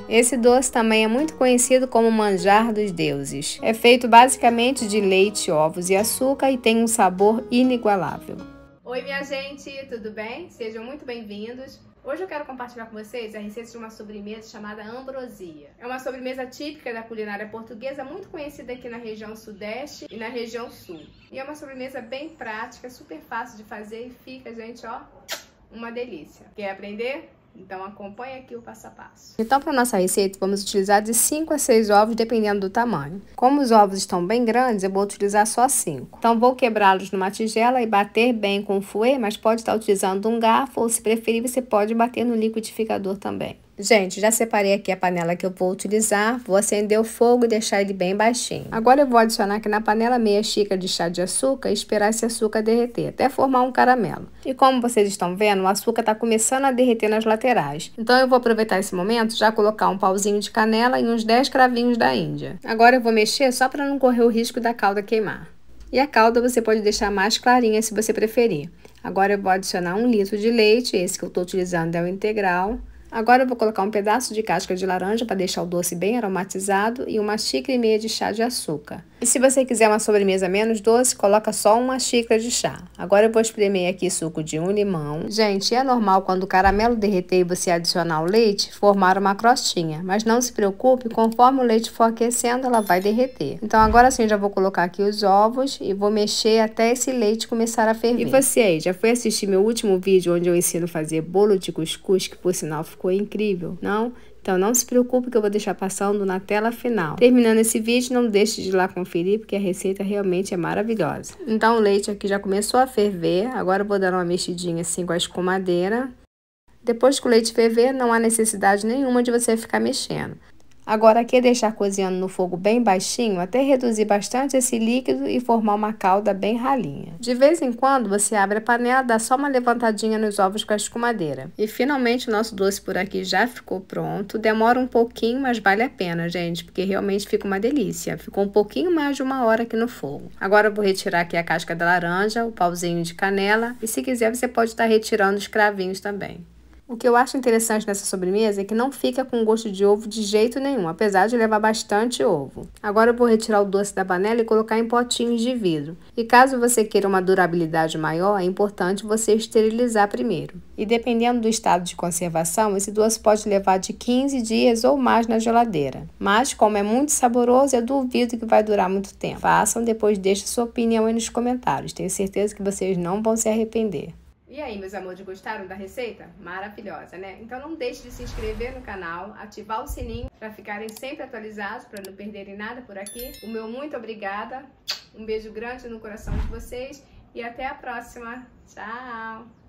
Esse doce também é muito conhecido como manjar dos deuses. É feito basicamente de leite, ovos e açúcar e tem um sabor inigualável. Oi minha gente, tudo bem? Sejam muito bem-vindos. Hoje eu quero compartilhar com vocês a receita de uma sobremesa chamada ambrosia. É uma sobremesa típica da culinária portuguesa, muito conhecida aqui na região sudeste e na região sul. E é uma sobremesa bem prática, super fácil de fazer e fica, gente, ó, uma delícia. Quer aprender? Então acompanha aqui o passo a passo. Então para nossa receita vamos utilizar de 5 a 6 ovos dependendo do tamanho. Como os ovos estão bem grandes, eu vou utilizar só 5. Então vou quebrá-los numa tigela e bater bem com o fouet, mas pode estar utilizando um garfo ou se preferir você pode bater no liquidificador também. Gente, já separei aqui a panela que eu vou utilizar, vou acender o fogo e deixar ele bem baixinho. Agora eu vou adicionar aqui na panela meia xícara de chá de açúcar e esperar esse açúcar derreter, até formar um caramelo. E como vocês estão vendo, o açúcar está começando a derreter nas laterais. Então eu vou aproveitar esse momento já colocar um pauzinho de canela e uns 10 cravinhos da Índia. Agora eu vou mexer só para não correr o risco da calda queimar. E a calda você pode deixar mais clarinha se você preferir. Agora eu vou adicionar 1 litro de leite, esse que eu estou utilizando é o integral. Agora eu vou colocar um pedaço de casca de laranja para deixar o doce bem aromatizado e 1,5 xícaras de chá de açúcar. E se você quiser uma sobremesa menos doce, coloca só 1 xícara de chá. Agora eu vou espremer aqui suco de 1 limão. Gente, é normal quando o caramelo derreter e você adicionar o leite, formar uma crostinha. Mas não se preocupe, conforme o leite for aquecendo, ela vai derreter. Então agora sim, já vou colocar aqui os ovos e vou mexer até esse leite começar a ferver. E você aí, já foi assistir meu último vídeo onde eu ensino a fazer bolo de cuscuz, que por sinal ficou incrível, não? Então não se preocupe que eu vou deixar passando na tela final. Terminando esse vídeo, não deixe de ir lá conferir, porque a receita realmente é maravilhosa. Então o leite aqui já começou a ferver, agora eu vou dar uma mexidinha assim com a escumadeira. Depois que o leite ferver, não há necessidade nenhuma de você ficar mexendo. Agora aqui é deixar cozinhando no fogo bem baixinho até reduzir bastante esse líquido e formar uma calda bem ralinha. De vez em quando você abre a panela, dá só uma levantadinha nos ovos com a escumadeira. E finalmente o nosso doce por aqui já ficou pronto. Demora um pouquinho, mas vale a pena, gente, porque realmente fica uma delícia. Ficou um pouquinho mais de 1 hora aqui no fogo. Agora eu vou retirar aqui a casca da laranja, o pauzinho de canela e se quiser você pode estar retirando os cravinhos também. O que eu acho interessante nessa sobremesa é que não fica com gosto de ovo de jeito nenhum, apesar de levar bastante ovo. Agora eu vou retirar o doce da panela e colocar em potinhos de vidro. E caso você queira uma durabilidade maior, é importante você esterilizar primeiro. E dependendo do estado de conservação, esse doce pode levar de 15 dias ou mais na geladeira. Mas como é muito saboroso, eu duvido que vai durar muito tempo. Façam, depois deixe sua opinião aí nos comentários. Tenho certeza que vocês não vão se arrepender. E aí, meus amores, gostaram da receita? Maravilhosa, né? Então não deixe de se inscrever no canal, ativar o sininho para ficarem sempre atualizados, para não perderem nada por aqui. O meu muito obrigada, um beijo grande no coração de vocês e até a próxima. Tchau!